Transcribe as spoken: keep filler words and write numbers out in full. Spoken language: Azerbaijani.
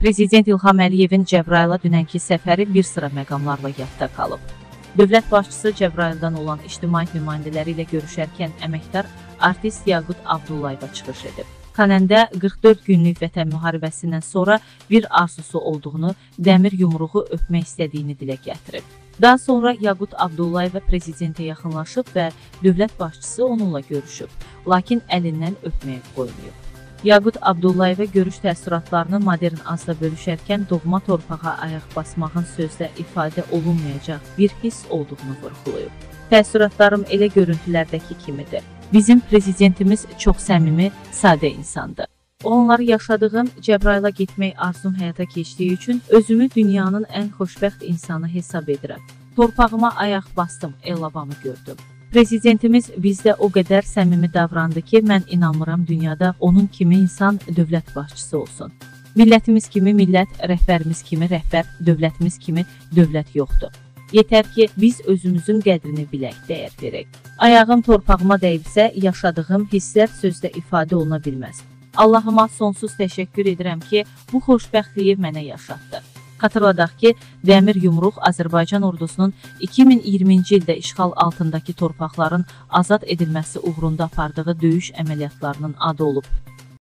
Prezident İlham Əliyevin Cəbrayıla dünənki səfəri bir sıra məqamlarla yadda qalıb. Dövlət başçısı Cəbrayıldan olan ictimai nümayəndələri ilə görüşərkən əməkdar artist Yaqut Abdullayeva çıxış edib. Xanəndə qırx dörd günlük vətən müharibəsindən sonra bir arzusu olduğunu, dəmir yumruğu öpmək istədiyini dilə gətirib. Daha sonra Yaqut Abdullayeva prezidentə yaxınlaşıb və dövlət başçısı onunla görüşüb, lakin əlindən öpməyə qoymayıb. Yaqut Abdullayeva görüş təəssüratlarını Modern Azda bölüşərkən doğma torpağa ayaq basmağın sözlə ifadə olunmayacaq bir hiss olduğunu vurğulayıb. Təəssüratlarım elə görüntülərdəki kimidir. Bizim prezidentimiz çox səmimi, sadə insandır. Onları yaşadığım Cəbrayıla getmək arzum həyata keçdiyi üçün özümü dünyanın ən xoşbəxt insanı hesab edirəm. Torpağıma ayaq bastım, el-avamı gördüm. Prezidentimiz bizdə o qədər səmimi davrandı ki, mən inanmıram dünyada onun kimi insan dövlət başçısı olsun. Millətimiz kimi millət, rəhbərimiz kimi rəhbər, dövlətimiz kimi dövlət yoxdur. Yetər ki, biz özümüzün qədrini bilək, dəyər verək. Ayağım torpağıma dəyibsə, yaşadığım hisslər sözlə ifadə oluna bilməz. Allahıma sonsuz təşəkkür edirəm ki, bu xoşbəxtliyi mənə yaşatdı. Xatırladaq ki, dəmir yumruq Azərbaycan ordusunun iki min iyirminci ildə işğal altındakı torpaqların azad edilməsi uğrunda apardığı döyüş əməliyyatlarının adı olub.